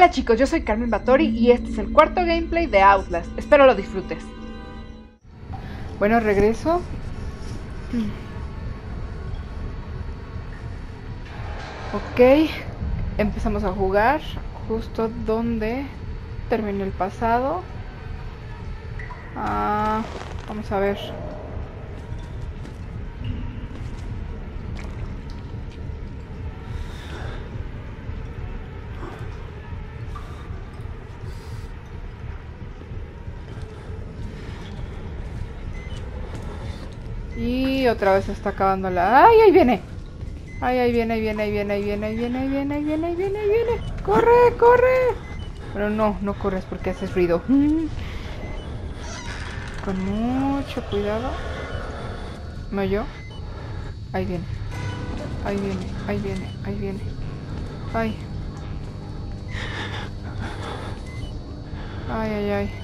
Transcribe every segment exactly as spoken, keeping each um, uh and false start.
Hola chicos, yo soy Carmen Batori y este es el cuarto gameplay de Outlast. Espero lo disfrutes. Bueno, regreso. Ok, empezamos a jugar justo donde terminó el pasado. Ah, vamos a ver. Y otra vez se está acabando la... ¡Ay, ahí viene! ¡Ay, ahí viene, ahí viene, ahí viene, ahí viene, ahí viene, ahí viene, ahí viene, ahí viene, ahí viene! ¡Corre, corre! Pero no, no corres porque haces ruido. Con mucho cuidado. ¿Me oyó? Ahí viene. Ahí viene, ahí viene, ahí viene. ¡Ay! ¡Ay, ay, ay!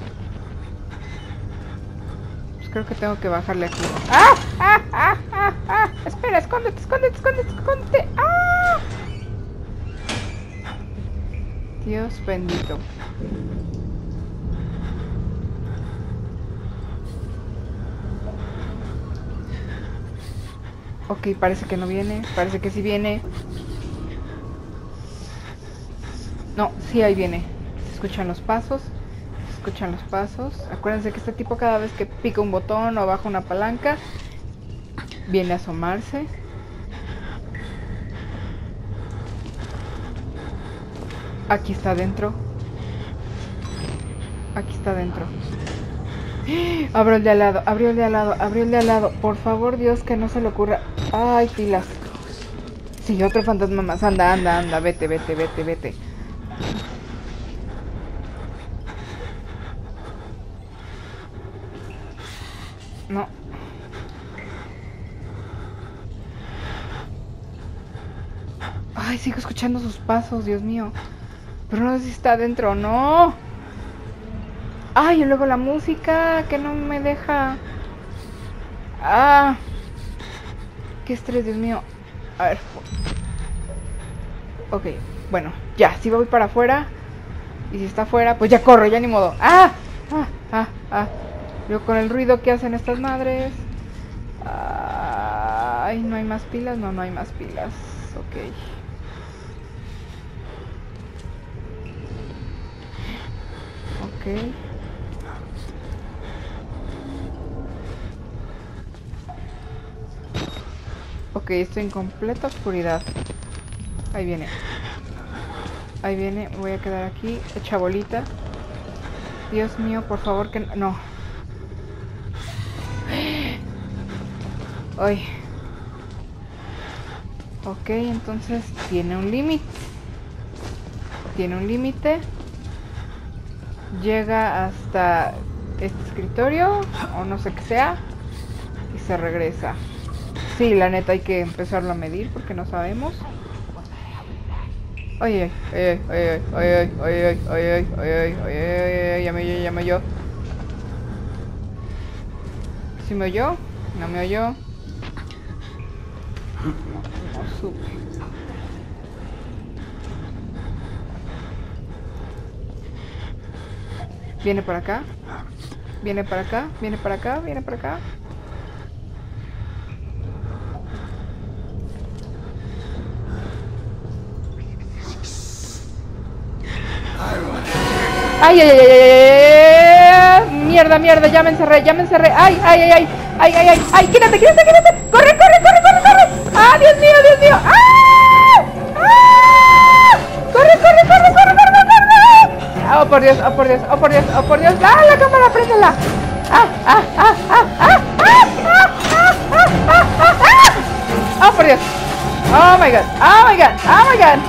Creo que tengo que bajarle aquí. ¡Ah! ¡Ah! ¡Ah! ¡Ah! ¡Ah! Espera, escóndete, escóndete, escóndete, escóndete. ¡Ah! Dios bendito. Ok, parece que no viene. Parece que sí viene. No, sí, ahí viene. Se escuchan los pasos. Escuchan los pasos. Acuérdense que este tipo cada vez que pica un botón o baja una palanca viene a asomarse. Aquí está adentro. Aquí está adentro. Abrió el de al lado, abrió el de al lado, abrió el de al lado. Por favor, Dios, que no se le ocurra. Ay, pilas. Sí, otro fantasma más. Anda, anda, anda. Vete, vete, vete, vete. No. Ay, sigo escuchando sus pasos, Dios mío. Pero no sé si está adentro o no. Ay, y luego la música que no me deja. Ah. Qué estrés, Dios mío. A ver. Ok, bueno, ya, si voy para afuera. Y si está afuera, pues ya corro, ya ni modo. Ah, ah, ah, ah. Yo con el ruido que hacen estas madres. Ay, no hay más pilas. No, no hay más pilas. Ok. Ok. Ok, estoy en completa oscuridad. Ahí viene. Ahí viene. Voy a quedar aquí. Hecha bolita. Dios mío, por favor que no. No. Ay. Ok, entonces tiene un límite. Tiene un límite. Llega hasta este escritorio o no sé qué sea y se regresa. Sí, la neta hay que empezarlo a medir porque no sabemos. Ay, ay, ay, ay, ay, ay, ay, ay, ay, ay, ay, ay, ya me oyó, ya me oyó. ¿Sí me oyó? No me oyó. No supe. Viene para acá. Viene para acá. Viene para acá. Viene para acá. Ay, ay, ay, ay, ay, mierda, mierda, ya me encerré, ya me encerré. Ay, ay, ay, ay, ay, ay, ay, ay, quítate, quítate, quítate. Corre, corre, corre, corre, corre. Ah, Dios mío, Dios mío. Ah, ah, corre, corre, corre, corre, corre, corre. Oh, por Dios, oh, por Dios, oh, por Dios, oh, por Dios. Ah, la cámara, préndela. Ah, ah, ah, ah, ah, ah, ah, ah, ah, ah, ah. Oh, por Dios. Oh my God, oh my God, oh my God.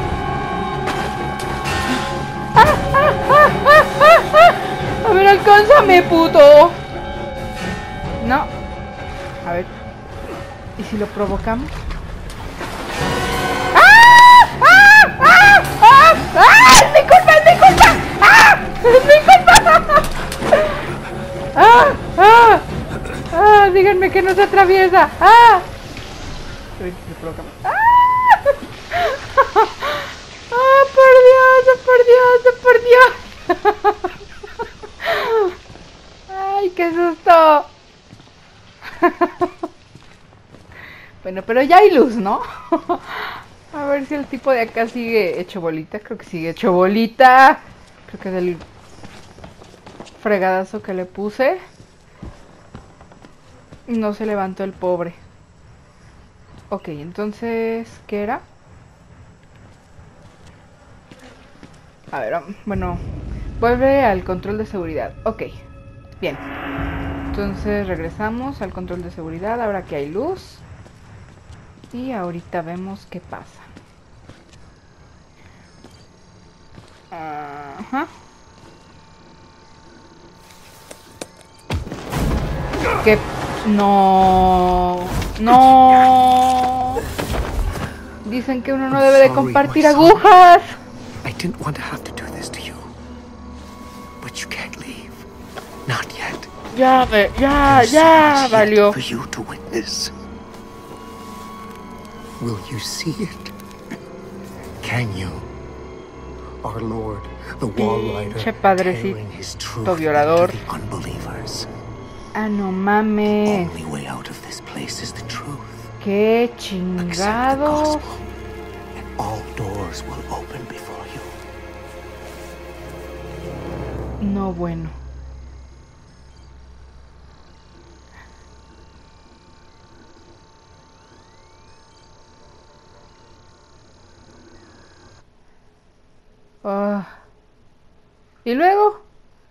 Ah, ah, ah, ah, ah, ah. A ver, alcánzame, puto. No. A ver. ¿Y si lo provocamos? ¡Ah! ¡Ah! ¡Ah! ¡Ah! ¡Ah! ¡Es mi culpa! ¡Es mi culpa! ¡Ah! ¡Es mi culpa! ¡Ah! ¡Ah! ¡Ah! Díganme que no se atraviesa. ¡Ah! A ver si lo provocamos. ¡Ah! ¡Ah! ¡Oh, por Dios! Bueno, pero ya hay luz, ¿no? A ver si el tipo de acá sigue hecho bolita. Creo que sigue hecho bolita. Creo que del fregadazo que le puse no se levantó el pobre. Ok, entonces, ¿qué era? A ver, bueno, vuelve al control de seguridad. Ok, bien. Entonces regresamos al control de seguridad, ahora que hay luz. Y ahorita vemos qué pasa. Ajá. Que no, no. Dicen que uno no debe de compartir agujas. I didn't want to have to do this to you, but you can't leave. Not yet. Ya, ya, ya valió. For you to witness. Will you see it? Can you? Our Lord, the Wall Rider, Pinche padrecito violador. Unbelievers. Ah, no mames. Only way out of this place is the truth. Qué chingados. All doors will open before you. No, bueno. Uh. ¿Y luego?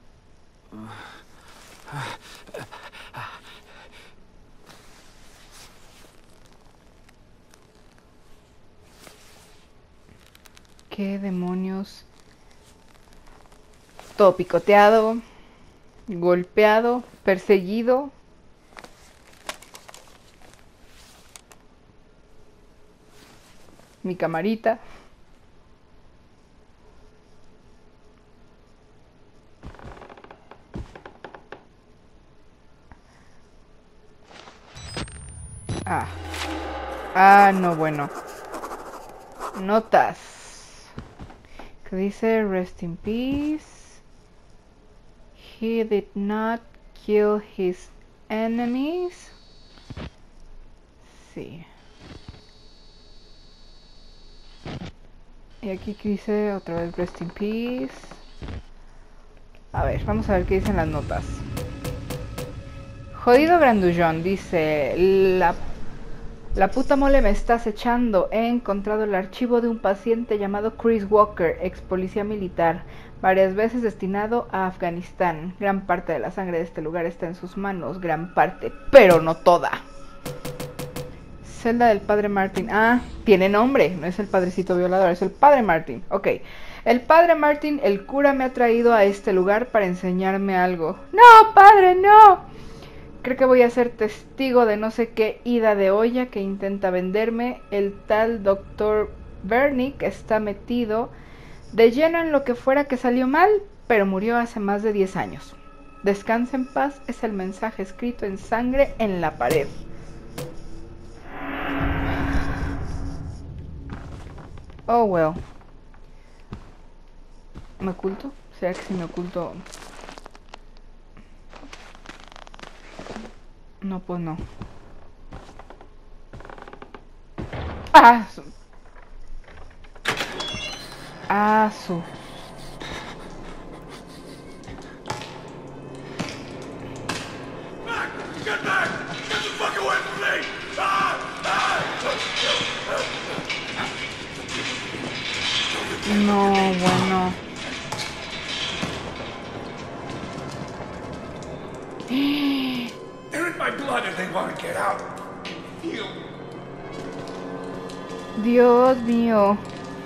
¿Qué demonios? Todo picoteado, golpeado, perseguido. Mi camarita. Ah. Ah, no, bueno. Notas. Que dice rest in peace. He did not kill his enemies. Sí. Y aquí que dice otra vez rest in peace. A ver, vamos a ver qué dicen las notas. Jodido grandullón, dice la La puta mole me está acechando. He encontrado el archivo de un paciente llamado Chris Walker, ex policía militar, varias veces destinado a Afganistán. Gran parte de la sangre de este lugar está en sus manos, gran parte, pero no toda. Celda del padre Martin. Ah, tiene nombre, no es el padrecito violador, es el padre Martin. Ok, el padre Martin, el cura, me ha traído a este lugar para enseñarme algo. No, padre, no. Creo que voy a ser testigo de no sé qué ida de olla que intenta venderme. El tal doctor Bernick está metido de lleno en lo que fuera que salió mal, pero murió hace más de diez años. Descansa en paz es el mensaje escrito en sangre en la pared. Oh, well. ¿Me oculto? ¿Será que si me oculto...? No, pues no. ¡Ah! Su... ¡Ah, su! Get back! Get the fuck away from me! Ah! Ah! No, bueno. They're in my blood and they want to get out. Feel. Dios mío.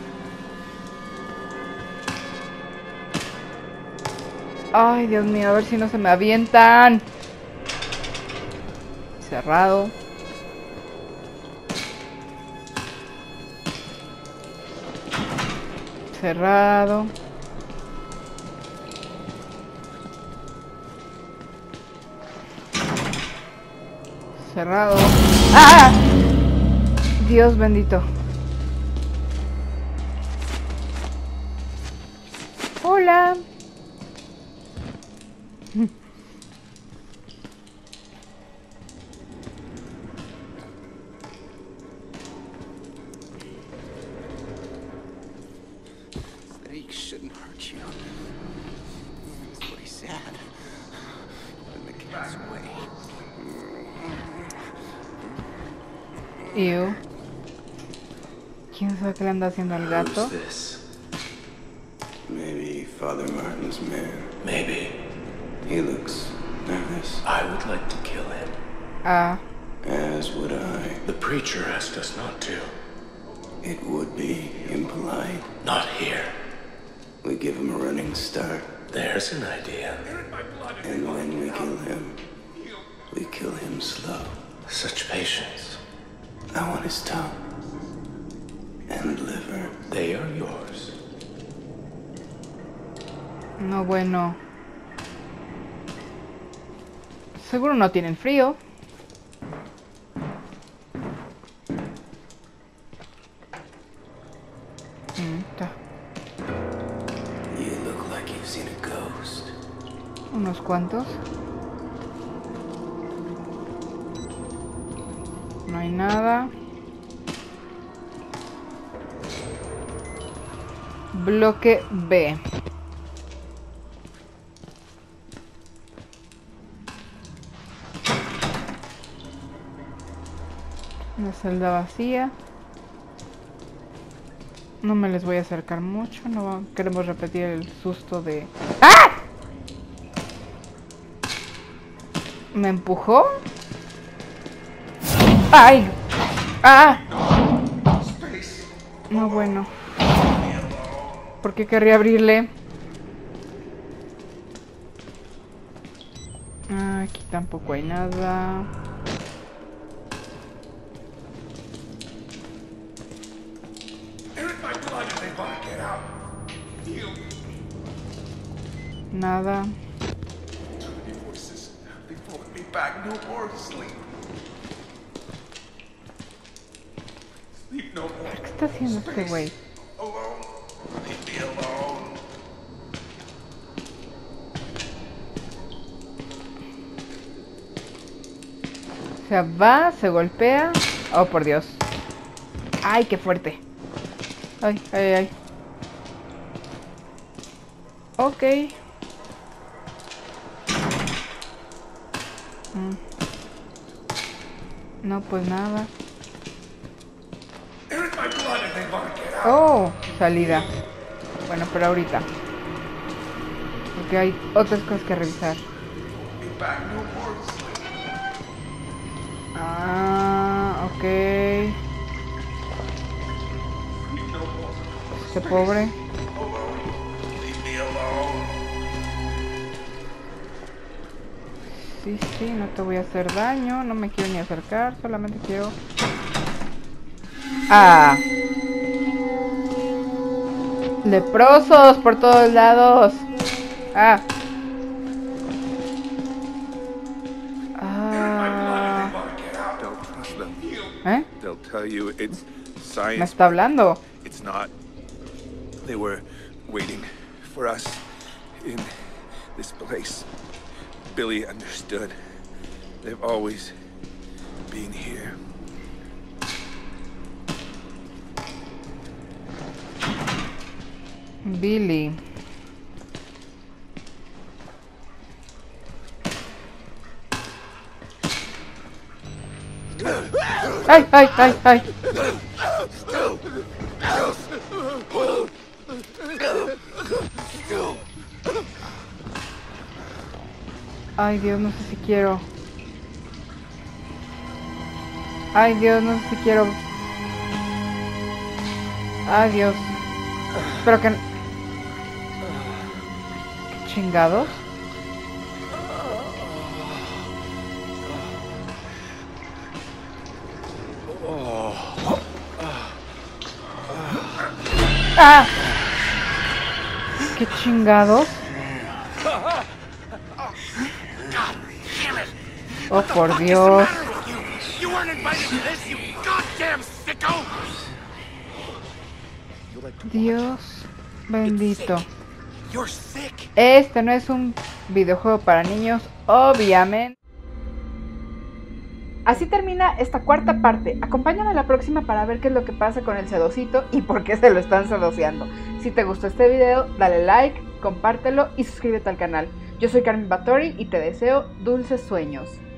Ay, Dios mío, a ver si no se me avientan. Cerrado. Cerrado. Cerrado. ¡Ah! Dios bendito. Hola. Ew. ¿Quién sabe qué le anda haciendo al gato? Who's this? Maybe Father Martin's man. Maybe. He looks nervous. I would like to kill him. Ah, As would I. The preacher asked us not to. It would be impolite. Not here. We give him a running start. There's an idea. And when we kill him, we kill him slow. Such patience. I want his tongue. And liver. They are yours. no bueno. Seguro no tienen frío. Mm, ta. You look like you've seen a ghost. Unos cuantos. No hay nada. Bloque B. Una celda vacía. No me les voy a acercar mucho. No queremos repetir el susto de... ¡Ah! ¿Me empujó? ¡Ay! ¡Ah! No, bueno. ¿Por qué querría abrirle? Ah, aquí tampoco hay nada. Nada. Back, no more sleep. Sleep no more. ¿Qué está haciendo este güey? Alone. Leave me alone. O sea, va, se golpea. Oh, por Dios. Ay, qué fuerte. Ay, ay, ay. Ok. Mm. No, pues nada. Oh, salida. Bueno, pero ahorita. Porque hay otras cosas que revisar. Ah, ok. Este pobre. Sí, sí, no te voy a hacer daño. No me quiero ni acercar. Solamente quiero... ¡Ah! Leprosos por todos lados. ¡Ah! Ah. Don't trust them. ¿Eh? They'll tell you it's Me science. está hablando. It's not. They were waiting for us in this place. Billy understood. They've always been here. Billy. ¡Ay, ay, ay, ay! Ay, Dios, no sé si quiero. Ay, Dios, no sé si quiero. Ay, Dios. Espero que... ¿Qué chingados? ¡Ah! ¿Qué chingados? Oh, por Dios. You weren't invited to this, you goddamn sicko! Dios bendito. You're sick. Este no es un videojuego para niños, obviamente. Así termina esta cuarta parte. Acompáñame a la próxima para ver qué es lo que pasa con el sedocito y por qué se lo están sedoseando. Si te gustó este video, dale like, compártelo y suscríbete al canal. Yo soy Carmen Batori y te deseo dulces sueños.